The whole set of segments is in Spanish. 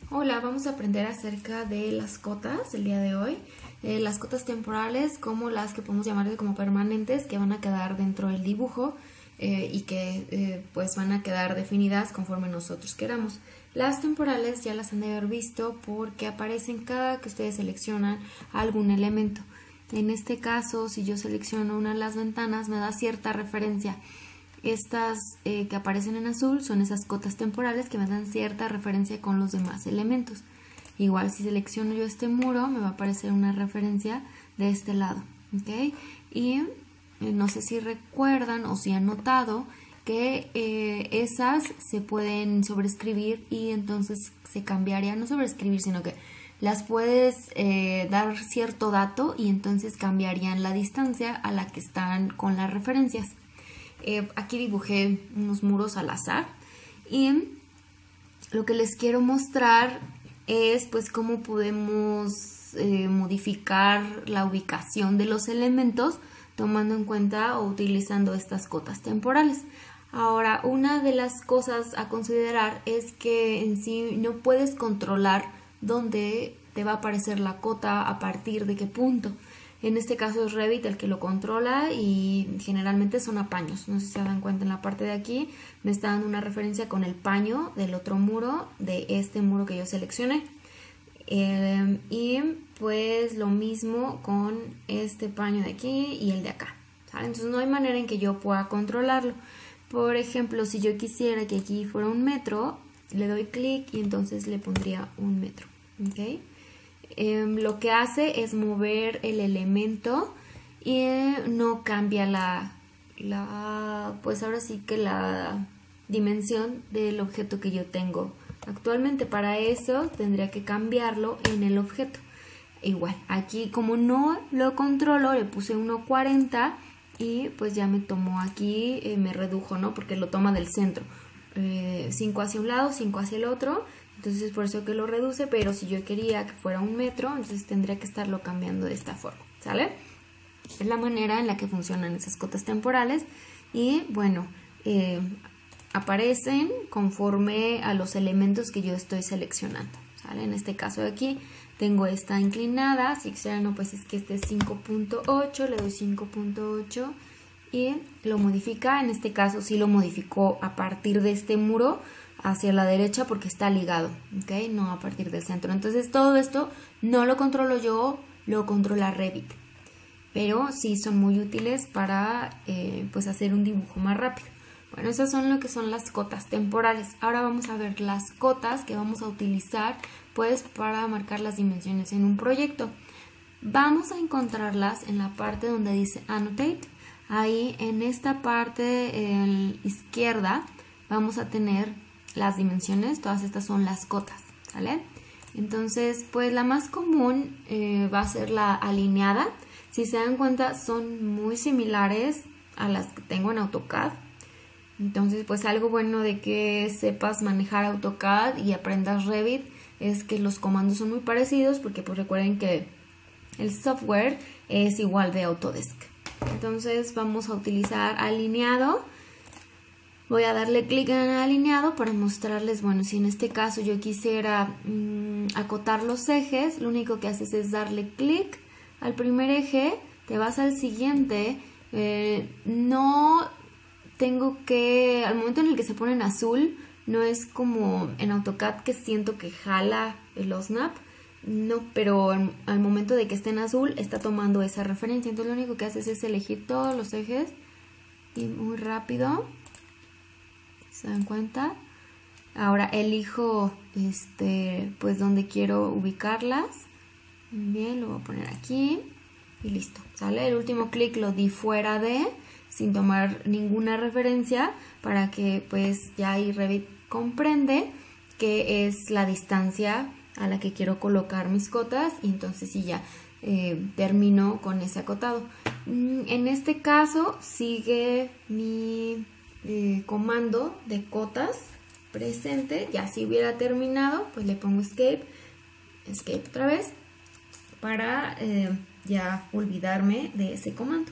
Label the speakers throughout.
Speaker 1: Hola, vamos a aprender acerca de las cotas el día de hoy. Las cotas temporales como las que podemos llamar como permanentes, que van a quedar dentro del dibujo y que pues van a quedar definidas conforme nosotros queramos. Las temporales ya las han de haber visto porque aparecen cada que ustedes seleccionan algún elemento. En este caso, si yo selecciono una de las ventanas, me da cierta referencia. Estas que aparecen en azul son esas cotas temporales que me dan cierta referencia con los demás elementos. Igual si selecciono yo este muro me va a aparecer una referencia de este lado, ¿okay? Y no sé si recuerdan o si han notado que esas se pueden sobreescribir y entonces se cambiaría, no sobreescribir, sino que las puedes dar cierto dato y entonces cambiarían la distancia a la que están con las referencias. Aquí dibujé unos muros al azar y lo que les quiero mostrar es pues cómo podemos modificar la ubicación de los elementos tomando en cuenta o utilizando estas cotas temporales. Ahora, una de las cosas a considerar es que en sí no puedes controlar dónde te va a aparecer la cota, a partir de qué punto. En este caso es Revit el que lo controla y generalmente son a paños. No sé si se dan cuenta en la parte de aquí. Me está dando una referencia con el paño del otro muro, de este muro que yo seleccioné. Y pues lo mismo con este paño de aquí y el de acá, ¿sale? Entonces no hay manera en que yo pueda controlarlo. Por ejemplo, si yo quisiera que aquí fuera 1 metro, le doy clic y entonces le pondría 1 metro. ¿Okay? Lo que hace es mover el elemento y no cambia pues ahora sí que la dimensión del objeto que yo tengo actualmente. Para eso tendría que cambiarlo en el objeto. Igual, aquí como no lo controlo, le puse 1.40 y pues ya me tomó aquí, me redujo, ¿no? Porque lo toma del centro. 5 hacia un lado, 5 hacia el otro. Entonces es por eso que lo reduce, pero si yo quería que fuera 1 metro, entonces tendría que estarlo cambiando de esta forma, ¿sale? Es la manera en la que funcionan esas cotas temporales y bueno, aparecen conforme a los elementos que yo estoy seleccionando, ¿sale? En este caso de aquí tengo esta inclinada, si quisiera no, pues es que este es 5.8, le doy 5.8 y lo modifica. En este caso sí lo modificó a partir de este muro hacia la derecha porque está ligado, ¿ok? No a partir del centro. Entonces todo esto no lo controlo yo, lo controla Revit. Pero sí son muy útiles para pues hacer un dibujo más rápido. Bueno, esas son lo que son las cotas temporales. Ahora vamos a ver las cotas que vamos a utilizar pues para marcar las dimensiones en un proyecto. Vamos a encontrarlas en la parte donde dice Annotate. Ahí en esta parte izquierda vamos a tener las dimensiones, todas estas son las cotas, ¿sale? Entonces, pues la más común va a ser la alineada. Si se dan cuenta, son muy similares a las que tengo en AutoCAD. Entonces, pues algo bueno de que sepas manejar AutoCAD y aprendas Revit es que los comandos son muy parecidos porque pues recuerden que el software es igual de Autodesk. Entonces vamos a utilizar alineado. Voy a darle clic en alineado para mostrarles, bueno, si en este caso yo quisiera acotar los ejes, lo único que haces es darle clic al primer eje, te vas al siguiente, no tengo que, al momento en el que se pone en azul, no es como en AutoCAD que siento que jala el OSNAP, no, pero al momento de que esté en azul está tomando esa referencia. Entonces lo único que haces es elegir todos los ejes y muy rápido, ¿se dan cuenta? Ahora elijo pues donde quiero ubicarlas. Bien, lo voy a poner aquí y listo, ¿sale? El último clic lo di fuera de, sin tomar ninguna referencia, para que pues ya ahí Revit comprende que es la distancia a la que quiero colocar mis cotas y entonces sí ya termino con ese acotado. En este caso sigue mi comando de cotas presente. Ya si hubiera terminado, pues le pongo escape otra vez para ya olvidarme de ese comando.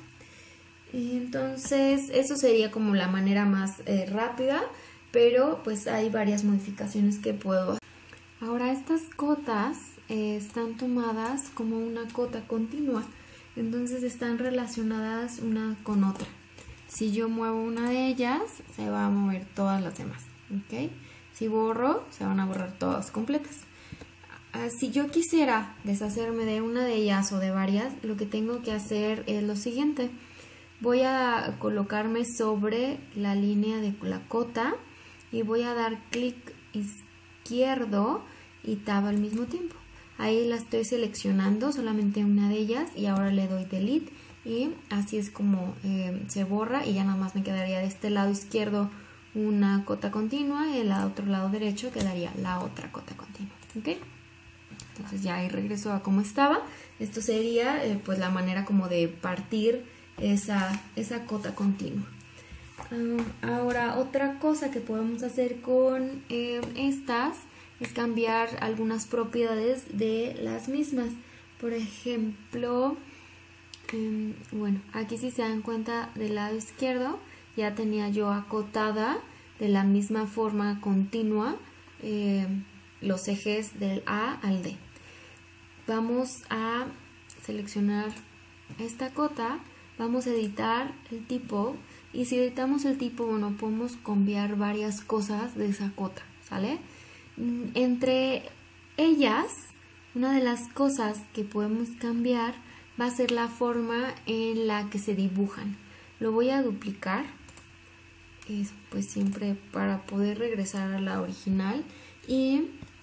Speaker 1: Entonces eso sería como la manera más rápida, pero pues hay varias modificaciones que puedo hacer. Ahora estas cotas están tomadas como una cota continua, entonces están relacionadas una con otra. Si yo muevo una de ellas, se va a mover todas las demás, ¿ok? Si borro, se van a borrar todas completas. Si yo quisiera deshacerme de una de ellas o de varias, lo que tengo que hacer es lo siguiente. Voy a colocarme sobre la línea de la cota y voy a dar clic izquierdo y tab al mismo tiempo. Ahí la estoy seleccionando, solamente una de ellas, y ahora le doy delete y así es como se borra, y ya nada más me quedaría de este lado izquierdo una cota continua y del otro lado derecho quedaría la otra cota continua, ¿ok? Entonces ya ahí regreso a cómo estaba. Esto sería pues la manera como de partir esa cota continua. Ahora otra cosa que podemos hacer con estas es cambiar algunas propiedades de las mismas. Por ejemplo, bueno, aquí si se dan cuenta del lado izquierdo ya tenía yo acotada de la misma forma continua los ejes del A al D. Vamos a seleccionar esta cota, vamos a editar el tipo, y si editamos el tipo, bueno, podemos cambiar varias cosas de esa cota, ¿sale? Entre ellas, una de las cosas que podemos cambiar va a ser la forma en la que se dibujan. Lo voy a duplicar, pues siempre para poder regresar a la original, y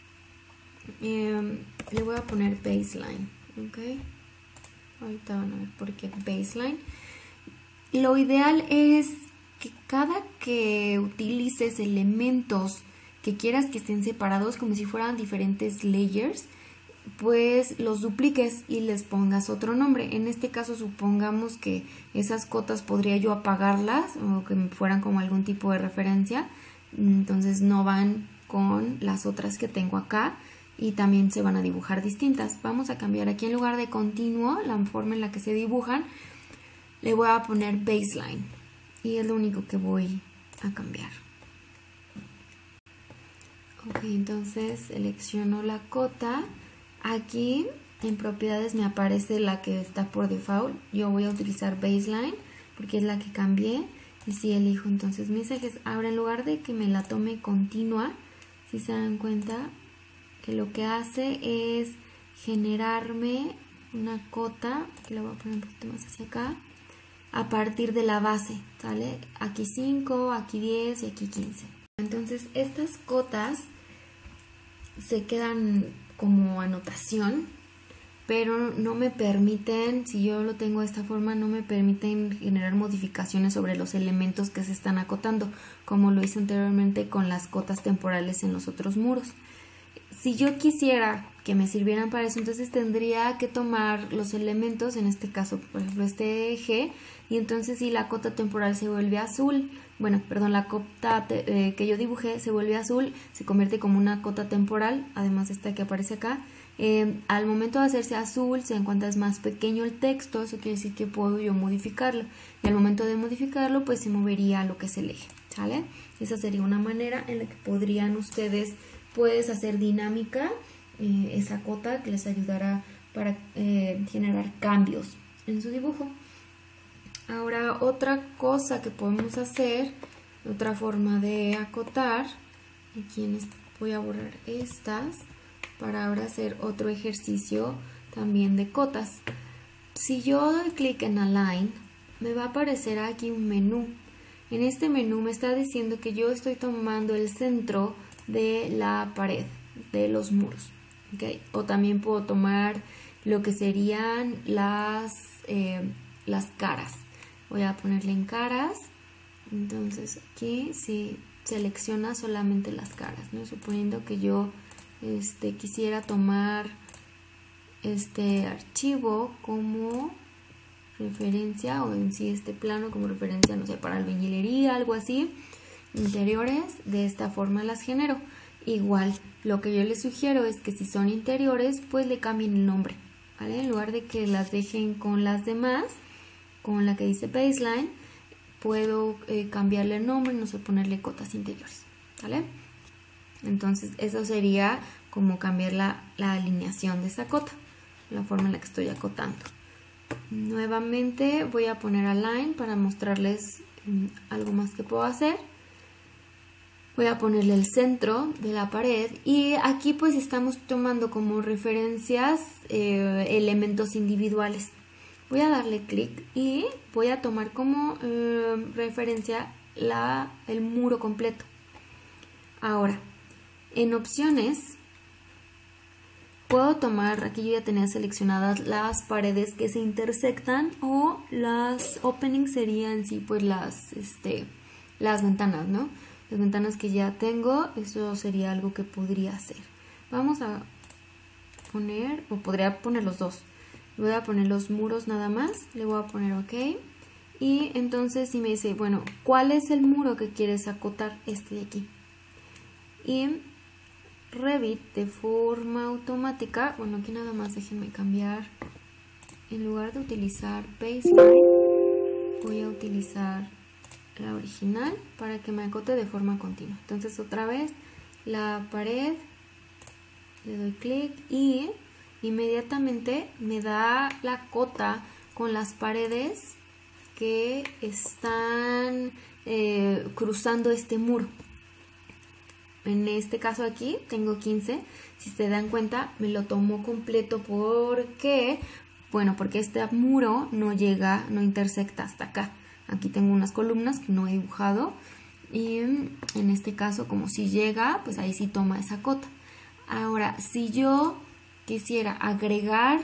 Speaker 1: le voy a poner baseline, ¿ok? Ahorita van a ver por qué baseline. Lo ideal es que cada que utilices elementos que quieras que estén separados como si fueran diferentes layers, pues los dupliques y les pongas otro nombre. En este caso supongamos que esas cotas podría yo apagarlas o que fueran como algún tipo de referencia, entonces no van con las otras que tengo acá y también se van a dibujar distintas. Vamos a cambiar aquí, en lugar de continuo, la forma en la que se dibujan, le voy a poner baseline y es lo único que voy a cambiar. Ok, entonces selecciono la cota. Aquí en propiedades me aparece la que está por default. Yo voy a utilizar baseline porque es la que cambié. Y si elijo entonces mis ejes, ahora en lugar de que me la tome continua, si se dan cuenta que lo que hace es generarme una cota, que la voy a poner un poquito más hacia acá, a partir de la base, ¿sale? Aquí 5, aquí 10 y aquí 15. Entonces estas cotas se quedan como anotación, pero no me permiten, si yo lo tengo de esta forma, no me permiten generar modificaciones sobre los elementos que se están acotando, como lo hice anteriormente con las cotas temporales en los otros muros. Si yo quisiera que me sirvieran para eso, entonces tendría que tomar los elementos, en este caso, por ejemplo, este eje, y entonces si la cota temporal se vuelve azul, bueno, perdón, la cota que yo dibujé se vuelve azul, se convierte como una cota temporal, además esta que aparece acá. Al momento de hacerse azul, se dan cuenta es más pequeño el texto, eso quiere decir que puedo yo modificarlo, y al momento de modificarlo, pues se movería lo que es el eje, ¿sale? Esa sería una manera en la que podrían ustedes pues hacer dinámica esa cota, que les ayudará para generar cambios en su dibujo. Ahora otra cosa que podemos hacer, otra forma de acotar, aquí voy a borrar estas para ahora hacer otro ejercicio también de cotas. Si yo doy clic en Align, me va a aparecer aquí un menú. En este menú me está diciendo que yo estoy tomando el centro de la pared, de los muros, ¿okay? O también puedo tomar lo que serían las caras. Voy a ponerle en caras, entonces aquí si selecciona solamente las caras, ¿no? Suponiendo que yo quisiera tomar este archivo como referencia, o en sí este plano como referencia, no sé, para albañilería, algo así, interiores, de esta forma las genero. Igual, lo que yo les sugiero es que si son interiores, pues le cambien el nombre, ¿vale? En lugar de que las dejen con las demás, con la que dice baseline, puedo cambiarle el nombre, no sé, ponerle cotas interiores, ¿vale? Entonces eso sería como cambiar la alineación de esa cota, la forma en la que estoy acotando. Nuevamente voy a poner Align para mostrarles algo más que puedo hacer. Voy a ponerle el centro de la pared y aquí pues estamos tomando como referencias elementos individuales. Voy a darle clic y voy a tomar como referencia el muro completo. Ahora, en opciones puedo tomar, aquí yo ya tenía seleccionadas las paredes que se intersectan, o las openings serían sí pues las ventanas, ¿no? Las ventanas que ya tengo, eso sería algo que podría hacer. Vamos a poner, o podría poner los dos. Voy a poner los muros nada más, le voy a poner OK. Y entonces si me dice, bueno, ¿cuál es el muro que quieres acotar? Este de aquí. Y Revit de forma automática, bueno, aquí nada más déjenme cambiar, en lugar de utilizar Baseline, voy a utilizar la original para que me acote de forma continua. Entonces otra vez la pared, le doy clic y inmediatamente me da la cota con las paredes que están cruzando este muro. En este caso aquí tengo 15, si se dan cuenta me lo tomó completo porque este muro no llega, no intersecta hasta acá. Aquí tengo unas columnas que no he dibujado y en este caso como si llega, pues ahí sí toma esa cota. Ahora, si yo quisiera agregar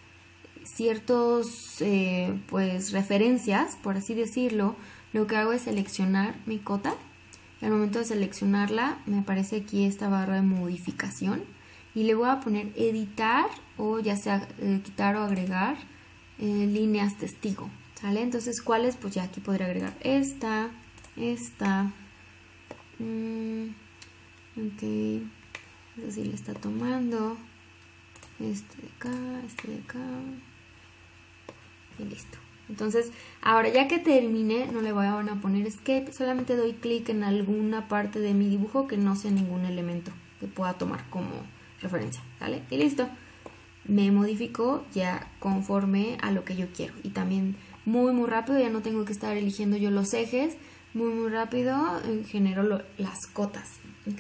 Speaker 1: ciertos pues referencias, por así decirlo, lo que hago es seleccionar mi cota. Y al momento de seleccionarla me aparece aquí esta barra de modificación y le voy a poner editar, o ya sea quitar o agregar líneas testigo, ¿sale? Entonces, ¿cuáles? Pues ya aquí podría agregar esta, ok, eso sí le está tomando, este de acá y listo. Entonces, ahora ya que termine, no le voy a poner escape, solamente doy clic en alguna parte de mi dibujo que no sea ningún elemento que pueda tomar como referencia, ¿vale? Y listo. Me modificó ya conforme a lo que yo quiero. Y también muy rápido, ya no tengo que estar eligiendo yo los ejes. Muy rápido genero las cotas, ¿ok?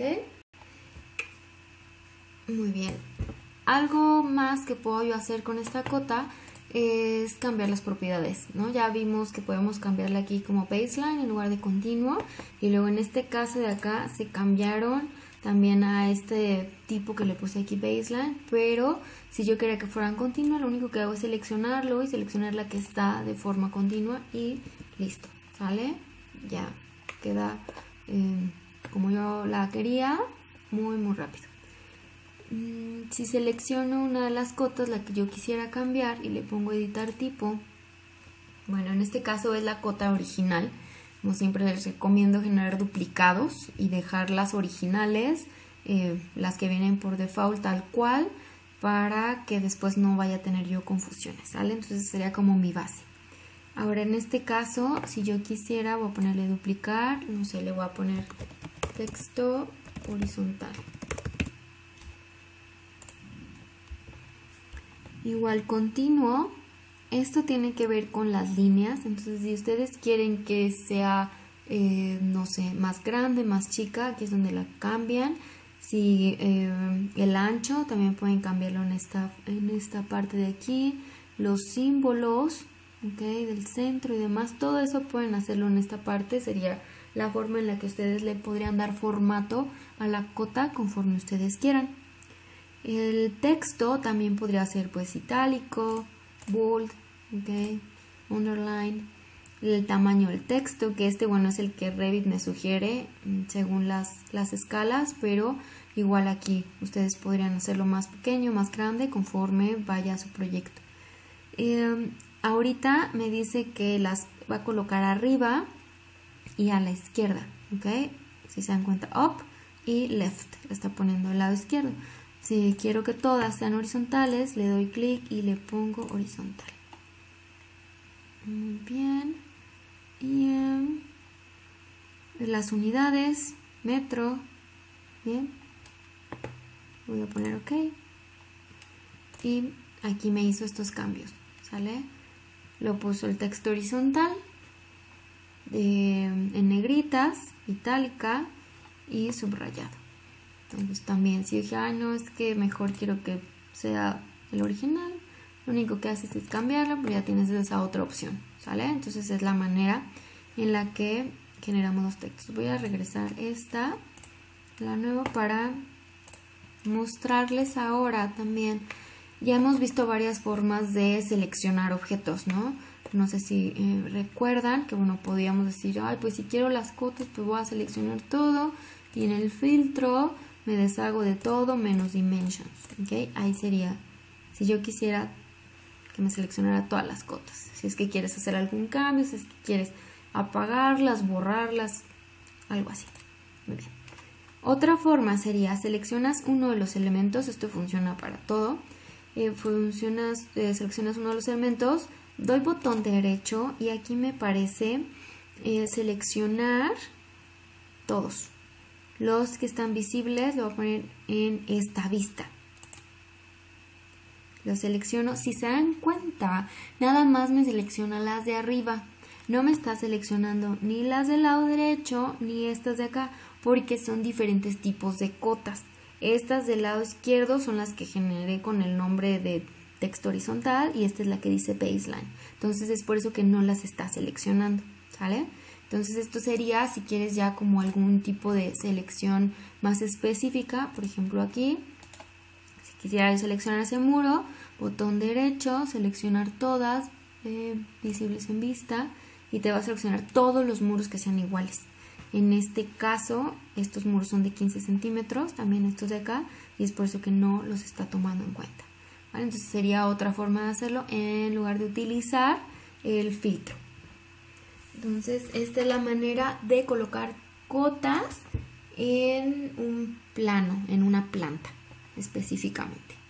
Speaker 1: Muy bien. Algo más que puedo yo hacer con esta cota es cambiar las propiedades, ¿no? Ya vimos que podemos cambiarle aquí como baseline en lugar de continuo, y luego en este caso de acá se cambiaron también a este tipo que le puse aquí baseline, pero si yo quería que fueran continuo, lo único que hago es seleccionarlo y seleccionar la que está de forma continua y listo, ¿sale? Ya queda como yo la quería, muy rápido. Si selecciono una de las cotas, la que yo quisiera cambiar, y le pongo editar tipo, bueno, en este caso es la cota original. Como siempre les recomiendo generar duplicados y dejar las originales, las que vienen por default tal cual, para que después no vaya a tener yo confusiones, ¿sale? Entonces sería como mi base. Ahora en este caso, si yo quisiera, voy a ponerle duplicar, no sé, le voy a poner texto horizontal. Igual continuo, esto tiene que ver con las líneas, entonces si ustedes quieren que sea, no sé, más grande, más chica, aquí es donde la cambian. Si el ancho, también pueden cambiarlo en esta parte de aquí. Los símbolos, okay, del centro y demás, todo eso pueden hacerlo en esta parte. Sería la forma en la que ustedes le podrían dar formato a la cota conforme ustedes quieran. El texto también podría ser pues itálico, bold, okay, underline. El tamaño del texto, que bueno, es el que Revit me sugiere según las escalas, pero igual aquí ustedes podrían hacerlo más pequeño, más grande, conforme vaya a su proyecto. Ahorita me dice que las va a colocar arriba y a la izquierda, ¿ok? Si se dan cuenta, up y left, la está poniendo al lado izquierdo. Si quiero que todas sean horizontales, le doy clic y le pongo horizontal. Muy bien. Y las unidades, metro, bien. voy a poner OK y aquí me hizo estos cambios, ¿sale? Lo puso el texto horizontal en negritas, itálica y subrayado. Entonces también si dije, no, es que mejor quiero que sea el original, lo único que haces es cambiarla, pero ya tienes esa otra opción, ¿sale? Entonces es la manera en la que generamos los textos. Voy a regresar la nueva, para mostrarles ahora también. Ya hemos visto varias formas de seleccionar objetos, ¿no? No sé si recuerdan que, bueno, podíamos decir, pues si quiero las cotas, pues voy a seleccionar todo y en el filtro me deshago de todo menos dimensions, ¿ok? Ahí sería, si yo quisiera que me seleccionara todas las cotas. Si es que quieres hacer algún cambio, si es que quieres apagarlas, borrarlas, algo así. Muy bien. Otra forma sería, seleccionas uno de los elementos, esto funciona para todo. Seleccionas uno de los elementos, doy botón derecho y aquí me parece seleccionar todos. Los que están visibles lo voy a poner en esta vista. Lo selecciono. Si se dan cuenta, nada más me selecciona las de arriba. No me está seleccionando ni las del lado derecho ni estas de acá, porque son diferentes tipos de cotas. Estas del lado izquierdo son las que generé con el nombre de texto horizontal y esta es la que dice baseline. Entonces es por eso que no las está seleccionando, ¿sale? Entonces esto sería si quieres ya como algún tipo de selección más específica. Por ejemplo aquí, si quisiera seleccionar ese muro, botón derecho, seleccionar todas, visibles en vista, y te va a seleccionar todos los muros que sean iguales. En este caso, estos muros son de 15 centímetros, también estos de acá, y es por eso que no los está tomando en cuenta, ¿vale? Entonces sería otra forma de hacerlo en lugar de utilizar el filtro. Entonces esta es la manera de colocar cotas en un plano, en una planta específicamente.